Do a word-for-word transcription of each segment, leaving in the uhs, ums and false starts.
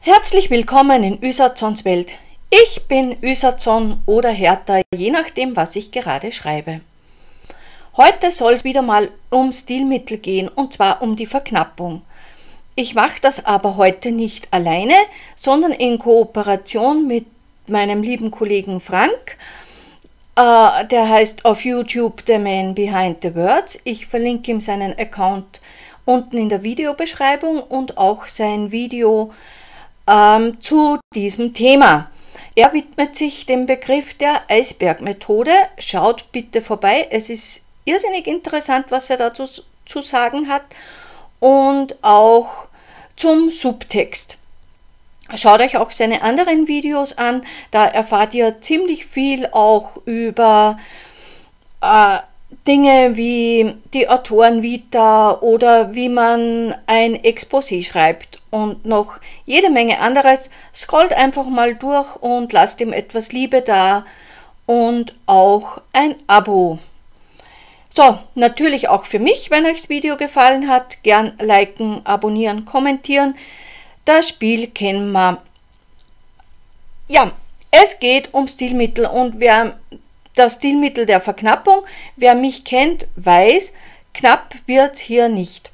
Herzlich willkommen in Ysazons Welt. Ich bin Ysazon oder Hertha, je nachdem, was ich gerade schreibe. Heute soll es wieder mal um Stilmittel gehen, und zwar um die Verknappung. Ich mache das aber heute nicht alleine, sondern in Kooperation mit meinem lieben Kollegen Frank. Uh, der heißt auf YouTube The Man Behind the Words. Ich verlinke ihm seinen Account unten in der Videobeschreibung und auch sein Video ähm, zu diesem Thema. Er widmet sich dem Begriff der Eisbergmethode. Schaut bitte vorbei, es ist irrsinnig interessant, was er dazu zu sagen hat, und auch zum Subtext. Schaut euch auch seine anderen Videos an, da erfahrt ihr ziemlich viel auch über äh, Dinge wie die Autorenvita oder wie man ein Exposé schreibt und noch jede Menge anderes. Scrollt einfach mal durch und lasst ihm etwas Liebe da und auch ein Abo. So, natürlich auch für mich, wenn euch das Video gefallen hat, gern liken, abonnieren, kommentieren. Das Spiel kennen wir. Ja, es geht um Stilmittel, und wer das Stilmittel der Verknappung, wer mich kennt, weiß, knapp wird es hier nicht.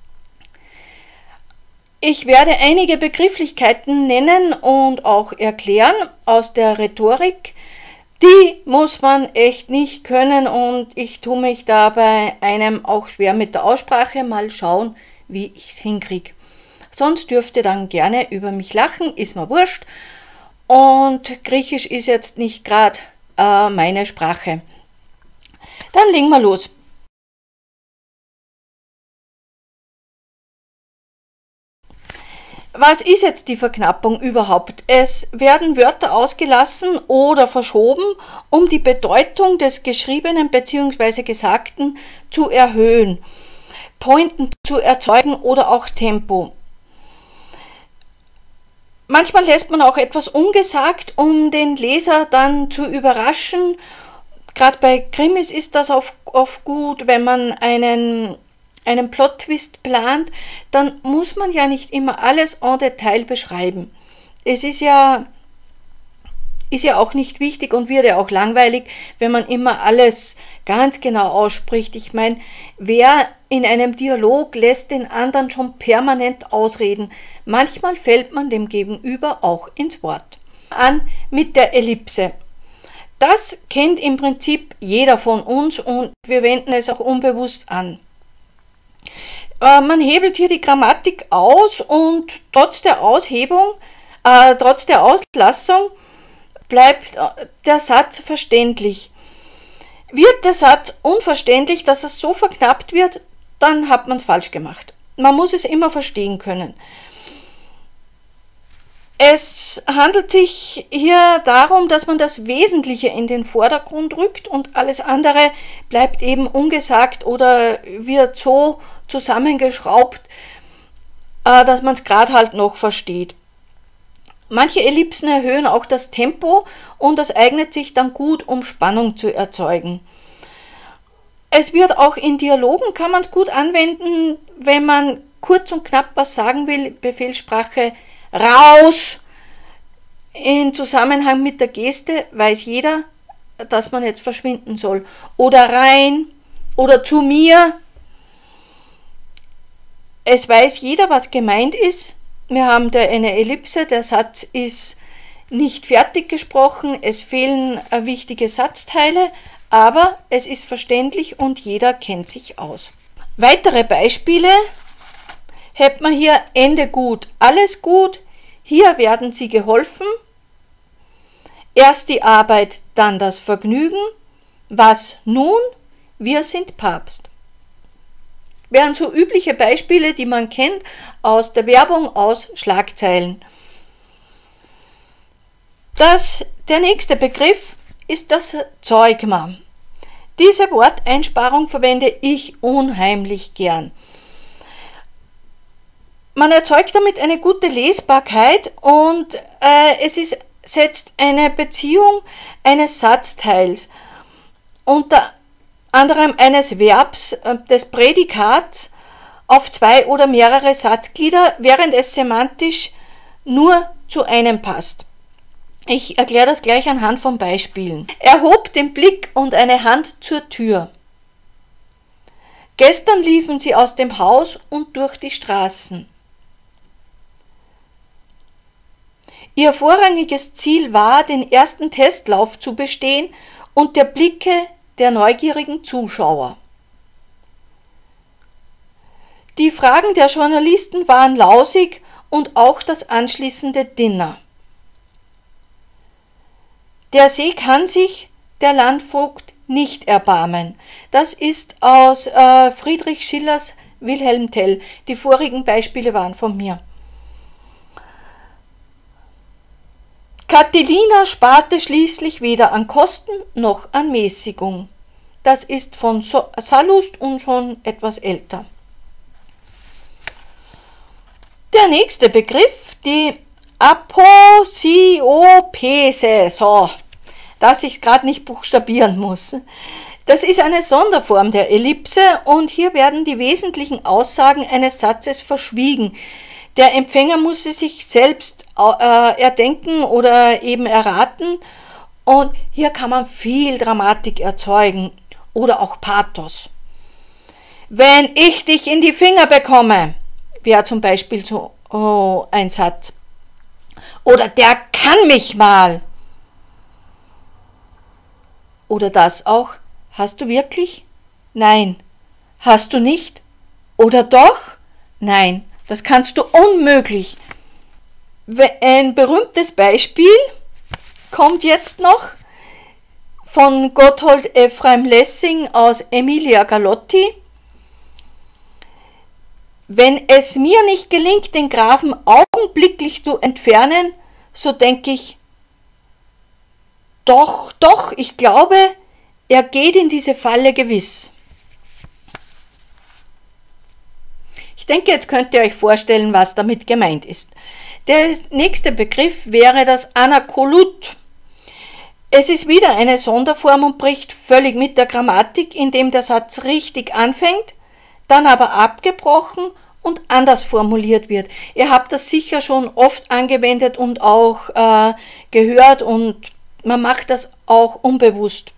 Ich werde einige Begrifflichkeiten nennen und auch erklären aus der Rhetorik. Die muss man echt nicht können, und ich tue mich da bei einem auch schwer mit der Aussprache. Mal schauen, wie ich es hinkriege. Sonst dürft ihr dann gerne über mich lachen, ist mir wurscht. Und Griechisch ist jetzt nicht gerade äh, meine Sprache. Dann legen wir los. Was ist jetzt die Verknappung überhaupt? Es werden Wörter ausgelassen oder verschoben, um die Bedeutung des Geschriebenen bzw. Gesagten zu erhöhen, Pointen zu erzeugen oder auch Tempo. Manchmal lässt man auch etwas ungesagt, um den Leser dann zu überraschen. Gerade bei Krimis ist das oft, oft gut, wenn man einen, einen Plot-Twist plant, dann muss man ja nicht immer alles en Detail beschreiben. Es ist ja, ist ja auch nicht wichtig und wird ja auch langweilig, wenn man immer alles ganz genau ausspricht. Ich meine, wer in einem Dialog lässt den anderen schon permanent ausreden. Manchmal fällt man dem Gegenüber auch ins Wort. An mit der Ellipse. Das kennt im Prinzip jeder von uns, und wir wenden es auch unbewusst an. Äh, man hebelt hier die Grammatik aus, und trotz der Aushebung, äh, trotz der Auslassung bleibt der Satz verständlich. Wird der Satz unverständlich, dass es so verknappt wird, dann hat man es falsch gemacht. Man muss es immer verstehen können. Es handelt sich hier darum, dass man das Wesentliche in den Vordergrund rückt und alles andere bleibt eben ungesagt oder wird so zusammengeschraubt, dass man es gerade halt noch versteht. Manche Ellipsen erhöhen auch das Tempo, und das eignet sich dann gut, um Spannung zu erzeugen. Es wird auch in Dialogen, kann man es gut anwenden, wenn man kurz und knapp was sagen will. Befehlssprache raus. In Zusammenhang mit der Geste weiß jeder, dass man jetzt verschwinden soll. Oder rein oder zu mir. Es weiß jeder, was gemeint ist. Wir haben da eine Ellipse, der Satz ist nicht fertig gesprochen, es fehlen wichtige Satzteile, aber es ist verständlich und jeder kennt sich aus. Weitere Beispiele hätten wir hier: Ende gut, alles gut, hier werden Sie geholfen, erst die Arbeit, dann das Vergnügen, was nun, wir sind Papst. Wären so übliche Beispiele, die man kennt aus der Werbung, aus Schlagzeilen. Das, der nächste Begriff ist das Zeugma. Diese Worteinsparung verwende ich unheimlich gern. Man erzeugt damit eine gute Lesbarkeit, und äh, es ist, setzt eine Beziehung eines Satzteils unter anderem eines Verbs, des Prädikats, auf zwei oder mehrere Satzglieder, während es semantisch nur zu einem passt. Ich erkläre das gleich anhand von Beispielen. Er hob den Blick und eine Hand zur Tür. Gestern liefen sie aus dem Haus und durch die Straßen. Ihr vorrangiges Ziel war, den ersten Testlauf zu bestehen und der Blicke der neugierigen Zuschauer. Die Fragen der Journalisten waren lausig und auch das anschließende Dinner. Der See kann sich der Landvogt nicht erbarmen. Das ist aus äh, Friedrich Schillers Wilhelm Tell. Die vorigen Beispiele waren von mir. Catilina sparte schließlich weder an Kosten noch an Mäßigung. Das ist von Sallust und schon etwas älter. Der nächste Begriff, die Aposiopese, so, dass ich es gerade nicht buchstabieren muss. Das ist eine Sonderform der Ellipse und hier werden die wesentlichen Aussagen eines Satzes verschwiegen. Der Empfänger muss sie sich selbst äh, erdenken oder eben erraten und hier kann man viel Dramatik erzeugen oder auch Pathos. Wenn ich dich in die Finger bekomme, wäre zum Beispiel so oh, ein Satz. Oder der kann mich mal. Oder das auch. Hast du wirklich? Nein. Hast du nicht? Oder doch? Nein. Das kannst du unmöglich. Ein berühmtes Beispiel kommt jetzt noch von Gotthold Ephraim Lessing aus Emilia Galotti. Wenn es mir nicht gelingt, den Grafen augenblicklich zu entfernen, so denke ich, doch, doch, ich glaube, er geht in diese Falle gewiss. Ich denke, jetzt könnt ihr euch vorstellen, was damit gemeint ist. Der nächste Begriff wäre das Anakolut. Es ist wieder eine Sonderform und bricht völlig mit der Grammatik, indem der Satz richtig anfängt, dann aber abgebrochen und anders formuliert wird. Ihr habt das sicher schon oft angewendet und auch äh, gehört und man macht das auch unbewusst.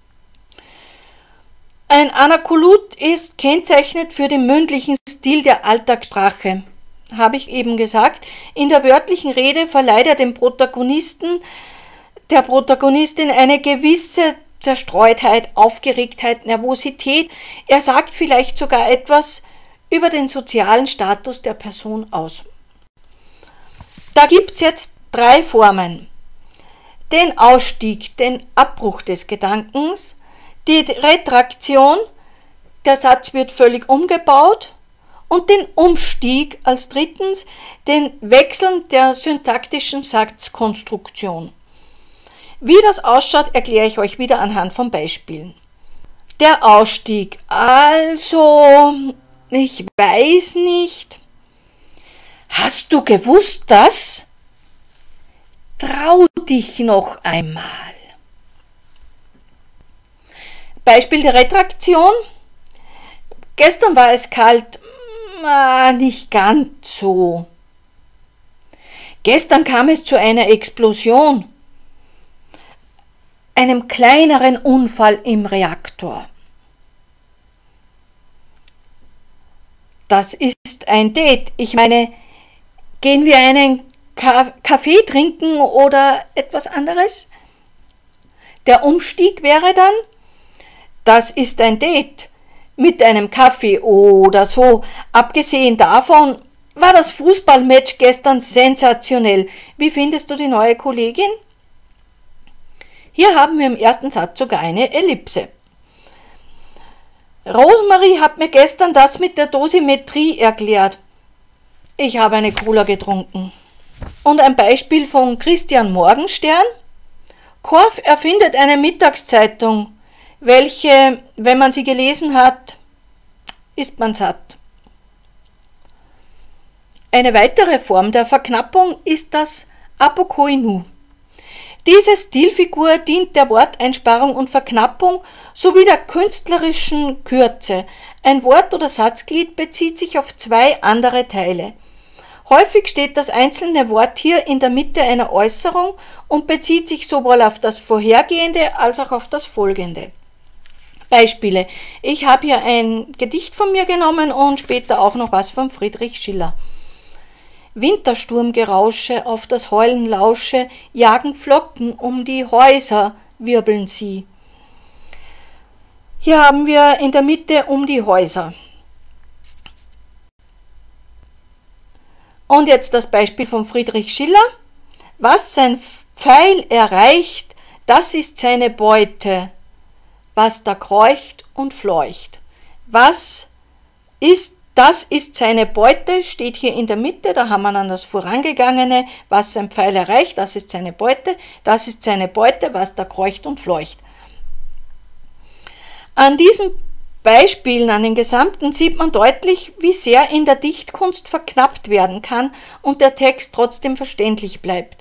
Ein Anakolut ist kennzeichnend für den mündlichen Stil der Alltagssprache. Habe ich eben gesagt. In der wörtlichen Rede verleiht er dem Protagonisten, der Protagonistin eine gewisse Zerstreutheit, Aufgeregtheit, Nervosität. Er sagt vielleicht sogar etwas über den sozialen Status der Person aus. Da gibt es jetzt drei Formen. Den Ausstieg, den Abbruch des Gedankens, die Retraktion, der Satz wird völlig umgebaut, und den Umstieg als drittens, den Wechseln der syntaktischen Satzkonstruktion. Wie das ausschaut, erkläre ich euch wieder anhand von Beispielen. Der Ausstieg, also, ich weiß nicht. Hast du gewusst, dass? Trau dich noch einmal. Beispiel der Retraktion. Gestern war es kalt, ah, nicht ganz so. Gestern kam es zu einer Explosion, einem kleineren Unfall im Reaktor. Das ist ein Date. Ich meine, gehen wir einen Kaffee trinken oder etwas anderes? Der Umstieg wäre dann, das ist ein Date mit einem Kaffee oder so. Abgesehen davon war das Fußballmatch gestern sensationell. Wie findest du die neue Kollegin? Hier haben wir im ersten Satz sogar eine Ellipse. Rosemarie hat mir gestern das mit der Dosimetrie erklärt. Ich habe eine Cola getrunken. Und ein Beispiel von Christian Morgenstern. Korff erfindet eine Mittagszeitung, welche, wenn man sie gelesen hat, ist man satt. Eine weitere Form der Verknappung ist das Apokoinu. Diese Stilfigur dient der Worteinsparung und Verknappung sowie der künstlerischen Kürze. Ein Wort- oder Satzglied bezieht sich auf zwei andere Teile. Häufig steht das einzelne Wort hier in der Mitte einer Äußerung und bezieht sich sowohl auf das Vorhergehende als auch auf das Folgende. Beispiele. Ich habe hier ein Gedicht von mir genommen und später auch noch was von Friedrich Schiller. Wintersturmgerausche, auf das Heulen lausche, jagen Flocken um die Häuser, wirbeln sie. Hier haben wir in der Mitte um die Häuser. Und jetzt das Beispiel von Friedrich Schiller. Was sein Pfeil erreicht, das ist seine Beute, was da kreucht und fleucht. Was ist, das ist seine Beute, steht hier in der Mitte, da haben wir dann das Vorangegangene, was sein Pfeil erreicht, das ist seine Beute, das ist seine Beute, was da kreucht und fleucht. An diesen Beispielen, an den gesamten, sieht man deutlich, wie sehr in der Dichtkunst verknappt werden kann und der Text trotzdem verständlich bleibt.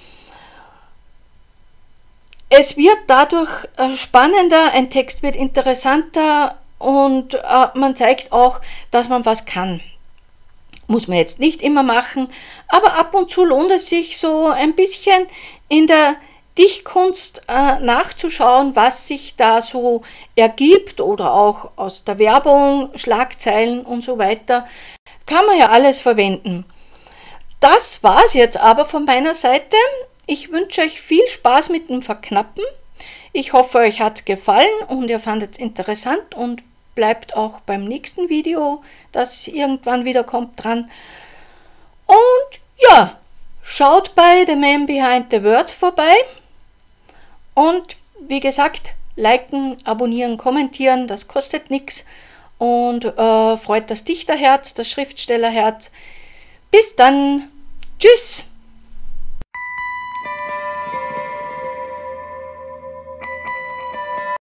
Es wird dadurch spannender, ein Text wird interessanter und äh, man zeigt auch, dass man was kann. Muss man jetzt nicht immer machen, aber ab und zu lohnt es sich so ein bisschen in der Dichtkunst äh, nachzuschauen, was sich da so ergibt oder auch aus der Werbung, Schlagzeilen und so weiter. Kann man ja alles verwenden. Das war es jetzt aber von meiner Seite. Ich wünsche euch viel Spaß mit dem Verknappen. Ich hoffe, euch hat es gefallen und ihr fandet es interessant und bleibt auch beim nächsten Video, das irgendwann wieder kommt, dran. Und ja, schaut bei The Man Behind the Words vorbei und wie gesagt, liken, abonnieren, kommentieren, das kostet nichts und äh, freut das Dichterherz, das Schriftstellerherz. Bis dann, tschüss!